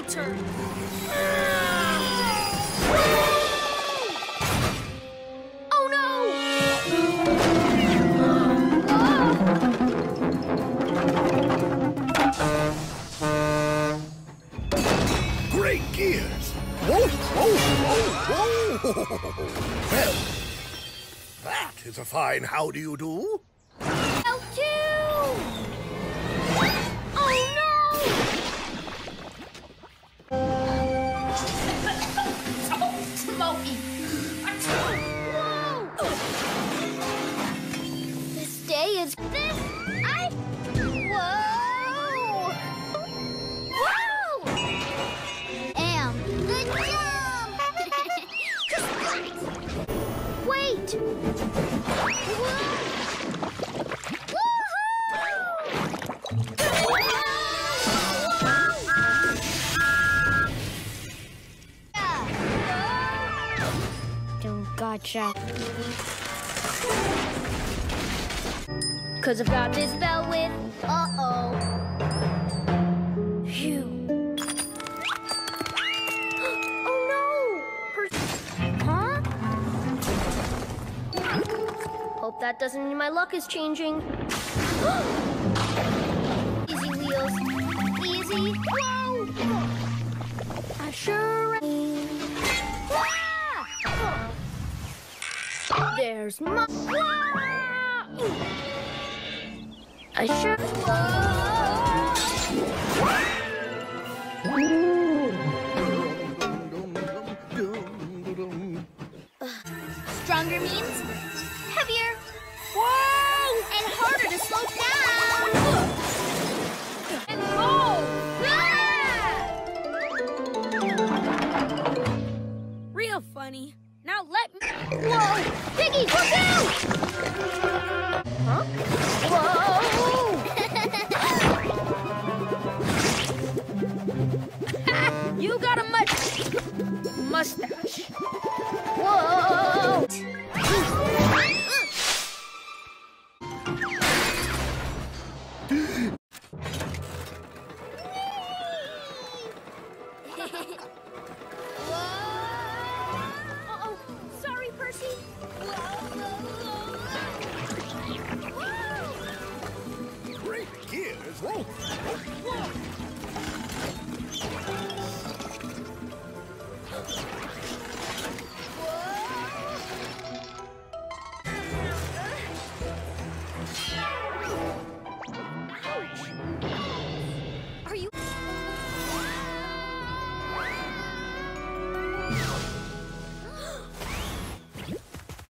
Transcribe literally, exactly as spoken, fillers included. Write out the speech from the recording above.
turn. Oh no! Great gears! Whoa, whoa, whoa, whoa! Well, that is a fine how do you do? L two! Oh no! Oh, Smokey! Whoa! This day is this. I. Whoa! Whoa! Am the jump! Wait! Whoa! Gotcha. Cause I've got this bell with, uh-oh. Phew. Oh no! Per huh? Hope that doesn't mean my luck is changing. Easy wheels. Easy. Whoa! I sure There's my. I sure. Stronger means heavier. Whoa! And harder to slow down. And go! Real funny. Now let me. Whoa! Piggy, look out! Huh? Whoa! You got a much mustache. Whoa!